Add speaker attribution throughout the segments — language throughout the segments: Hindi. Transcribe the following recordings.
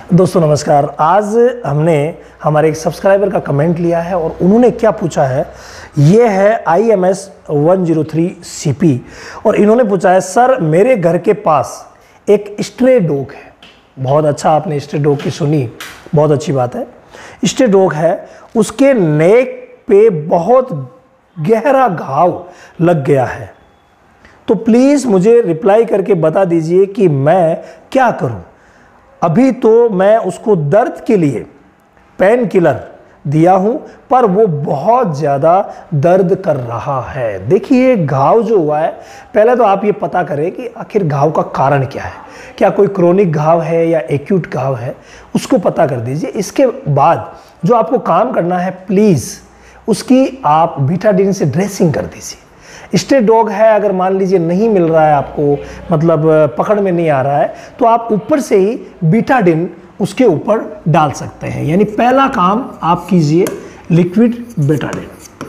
Speaker 1: दोस्तों नमस्कार। आज हमने हमारे एक सब्सक्राइबर का कमेंट लिया है और उन्होंने क्या पूछा है, ये है IMS 103 CP और इन्होंने पूछा है, सर मेरे घर के पास एक स्ट्रे डॉग है। बहुत अच्छा, आपने स्ट्रे डॉग की सुनी, बहुत अच्छी बात है। स्ट्रे डॉग है, उसके नेक पे बहुत गहरा घाव लग गया है, तो प्लीज़ मुझे रिप्लाई करके बता दीजिए कि मैं क्या करूं। अभी तो मैं उसको दर्द के लिए पेन किलर दिया हूं, पर वो बहुत ज़्यादा दर्द कर रहा है। देखिए, घाव जो हुआ है, पहले तो आप ये पता करें कि आखिर घाव का कारण क्या है। क्या कोई क्रोनिक घाव है या एक्यूट घाव है, उसको पता कर दीजिए। इसके बाद जो आपको काम करना है, प्लीज़ उसकी आप बीटाडीन से ड्रेसिंग कर दीजिए। स्ट्रे डॉग है, अगर मान लीजिए नहीं मिल रहा है आपको, मतलब पकड़ में नहीं आ रहा है, तो आप ऊपर से ही बीटाडीन उसके ऊपर डाल सकते हैं। यानी पहला काम आप कीजिए लिक्विड बीटाडीन।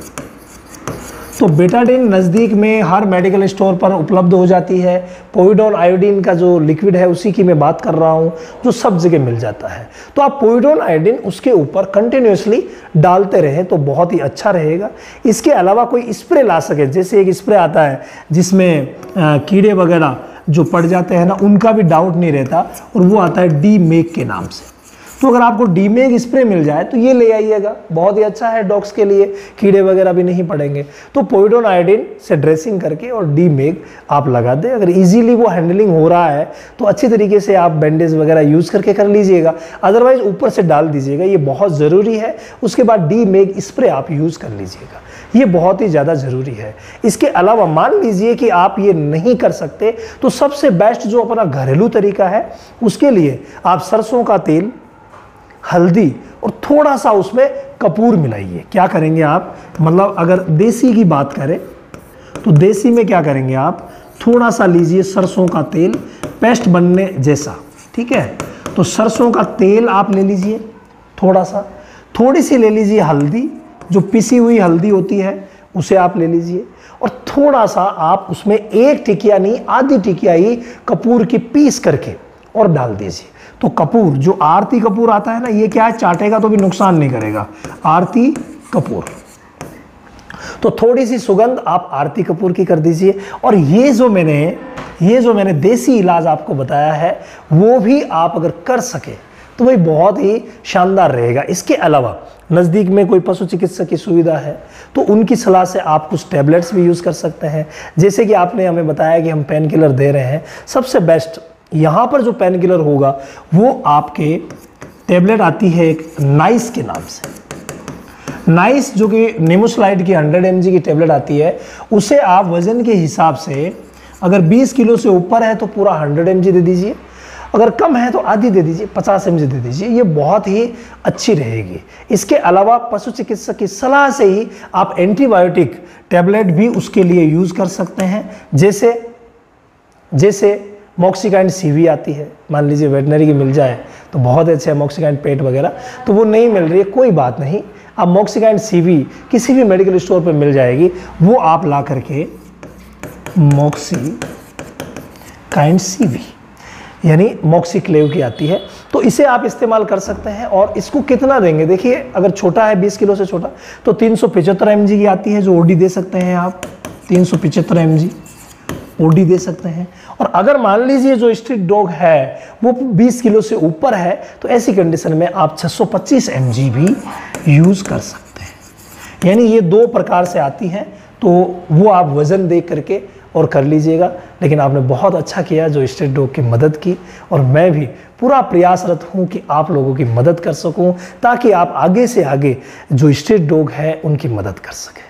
Speaker 1: तो बीटाडीन नज़दीक में हर मेडिकल स्टोर पर उपलब्ध हो जाती है। पोविडोन आयोडीन का जो लिक्विड है उसी की मैं बात कर रहा हूँ, जो सब जगह मिल जाता है। तो आप पोविडोन आयोडीन उसके ऊपर कंटिन्यूसली डालते रहें तो बहुत ही अच्छा रहेगा। इसके अलावा कोई स्प्रे ला सके, जैसे एक स्प्रे आता है जिसमें कीड़े वगैरह जो पड़ जाते हैं ना, उनका भी डाउट नहीं रहता, और वो आता है डीमेक के नाम से। तो अगर आपको डीमेक स्प्रे मिल जाए तो ये ले आइएगा, बहुत ही अच्छा है डॉग्स के लिए, कीड़े वगैरह भी नहीं पड़ेंगे। तो पोविडोन आयोडीन से ड्रेसिंग करके और डीमेक आप लगा दें। अगर इजीली वो हैंडलिंग हो रहा है तो अच्छी तरीके से आप बैंडेज वगैरह यूज़ करके कर लीजिएगा, अदरवाइज ऊपर से डाल दीजिएगा, ये बहुत ज़रूरी है। उसके बाद डीमेक स्प्रे आप यूज़ कर लीजिएगा, ये बहुत ही ज़्यादा ज़रूरी है। इसके अलावा मान लीजिए कि आप ये नहीं कर सकते, तो सबसे बेस्ट जो अपना घरेलू तरीका है, उसके लिए आप सरसों का तेल, हल्दी और थोड़ा सा उसमें कपूर मिलाइए। क्या करेंगे आप, मतलब अगर देसी की बात करें तो देसी में क्या करेंगे आप, थोड़ा सा लीजिए सरसों का तेल, पेस्ट बनने जैसा, ठीक है। तो सरसों का तेल आप ले लीजिए, थोड़ा सा, थोड़ी सी ले लीजिए हल्दी, जो पिसी हुई हल्दी होती है उसे आप ले लीजिए, और थोड़ा सा आप उसमें एक टिकिया नहीं, आधी टिकिया ही कपूर की पीस करके और डाल दीजिए। तो कपूर, जो आरती कपूर आता है ना, ये क्या है, चाटेगा तो भी नुकसान नहीं करेगा, आरती कपूर। तो थोड़ी सी सुगंध आप आरती कपूर की कर दीजिए। और ये जो मैंने देसी इलाज आपको बताया है, वो भी आप अगर कर सके तो भाई बहुत ही शानदार रहेगा। इसके अलावा नज़दीक में कोई पशु चिकित्सक की सुविधा है तो उनकी सलाह से आप कुछ टैबलेट्स भी यूज़ कर सकते हैं। जैसे कि आपने हमें बताया कि हम पेन किलर दे रहे हैं, सबसे बेस्ट यहाँ पर जो पेन किलर होगा वो आपके टैबलेट आती है एक नाइस के नाम से। नाइस जो कि नेमोस्लाइड की 100 mg की टैबलेट आती है, उसे आप वज़न के हिसाब से अगर 20 किलो से ऊपर है तो पूरा 100 mg दे दीजिए, अगर कम है तो आधी दे दीजिए, 50 mg दे दीजिए, ये बहुत ही अच्छी रहेगी। इसके अलावा पशु चिकित्सक की सलाह से ही आप एंटीबायोटिक टैबलेट भी उसके लिए यूज़ कर सकते हैं। जैसे मॉक्सिकाइन CV आती है, मान लीजिए वेटनरी की मिल जाए तो बहुत अच्छे है, मॉक्सिकाइन पेट वगैरह, तो वो नहीं मिल रही है, कोई बात नहीं, आप मॉक्सिकाइन CV किसी भी मेडिकल स्टोर पर मिल जाएगी, वो आप ला करके मॉक्सिकाइन CV यानी मॉक्सिक्लेव की आती है, तो इसे आप इस्तेमाल कर सकते हैं। और इसको कितना देंगे, देखिए अगर छोटा है 20 किलो से छोटा तो 375 mg की आती है, जो OD दे सकते हैं आप, 375 mg OD दे सकते हैं। और अगर मान लीजिए जो स्ट्रीट डॉग है वो 20 किलो से ऊपर है, तो ऐसी कंडीशन में आप 625 mg भी यूज़ कर सकते हैं। यानी ये दो प्रकार से आती हैं, तो वो आप वज़न देख करके और कर लीजिएगा। लेकिन आपने बहुत अच्छा किया जो स्ट्रीट डॉग की मदद की, और मैं भी पूरा प्रयासरत हूँ कि आप लोगों की मदद कर सकूँ, ताकि आप आगे से आगे जो स्ट्रीट डॉग है उनकी मदद कर सकें।